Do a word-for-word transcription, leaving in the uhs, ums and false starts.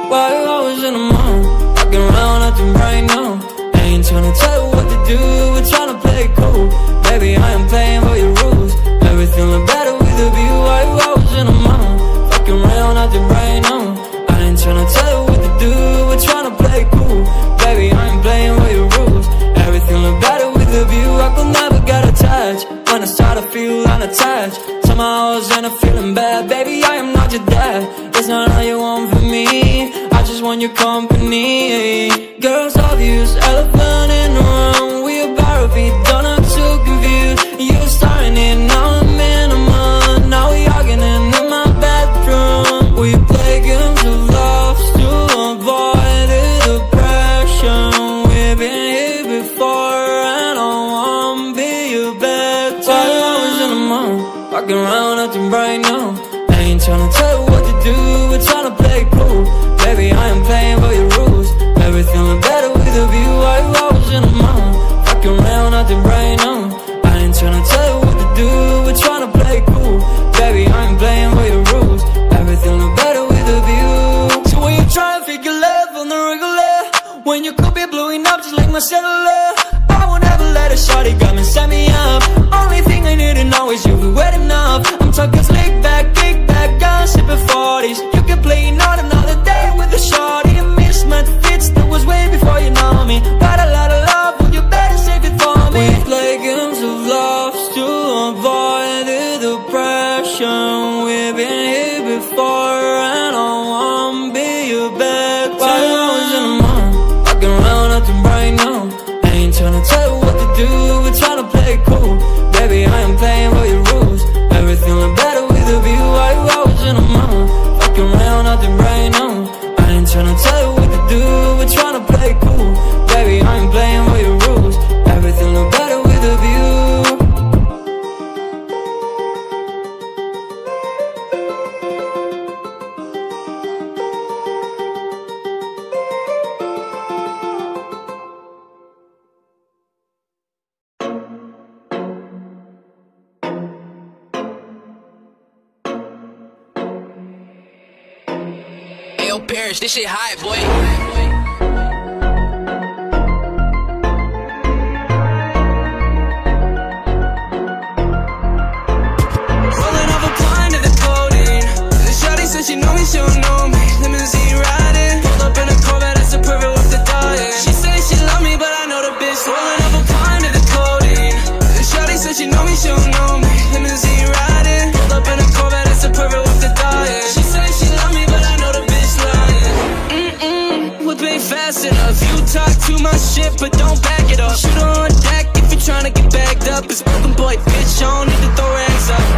Why you always in the mood? Walking around acting right now. I ain't tryna tell you what to do, we're tryna play it cool. Baby, I am playing by your rules. Everything look better with a view. Why you always in the mood? Walking around acting right now. I ain't tryna tell you what to do, we're tryna play it cool. Baby, I am playing by your rules. Everything look better with a view. I could never get attached. When I start to feel unattached, somehow I was in a feeling bad. Baby, I am not your dad. That's not all you want from me. I just want your company. Girls obvious, elephant in the room. We about to be done, I'm too confused. You're starting it, now I'm in a month. Now we arguing in my bedroom. We play games of love to avoid the depression. We've been here before and I wanna be your bed. Why you always in the mood? Walking around acting right now. I ain't tryna tell you what to do, we're tryna play it cool. Baby, I am playing by your rules. Everything look better with a view. Why you always in the mood? Walking around acting right now. I ain't tryna tell you what to do, we're tryna play it cool. Baby, I am playing by your rules. Everything look better with a view. So when you try to figure love on the regular, when you could be blowing up just like my cellular, I won't ever let a shorty come and set me up. Only thing I need to know is you be wet enough. I'm talking slick back, kick back, gun sipping forties. You can play not another day with a shorty. A mismatch fits that was way before you know me. Got a lot of love, well you better save it for me. We play games of love to avoid the depression. We've been here before and I wanna be your bed. Why you always in the mood? Walking around acting right now. I ain't tryna tell you what to do, we're tryna play it cool. Baby, I am playing by your rules. Everything look better with a view. Why you always in the mood? Walking around acting right now. I ain't tryna tell you what to do, we're tryna play it cool. Baby, I am playing by your rules. Everything look better with a view. Parrish, this shit hot, boy. Rolling off a pint of the codeine. The shawty said she know me, she don't know me. Limousine riding, pulled up in a Corvette, that's a perfect with the diet. She say she love me, but I know the bitch. Rolling off a pint of the codeine. The shawty said she know me, she don't know me. Limousine riding, pulled up in a Corvette, that's a perfect with the diet. She say she love me, but I know the bitch lying. Mm-mm, whip ain't fast enough. You talk too much shit, but don't back it up. Shoot her on deck if you're trying to get bagged up. It's broken boy, bitch, I don't need to throw rags up.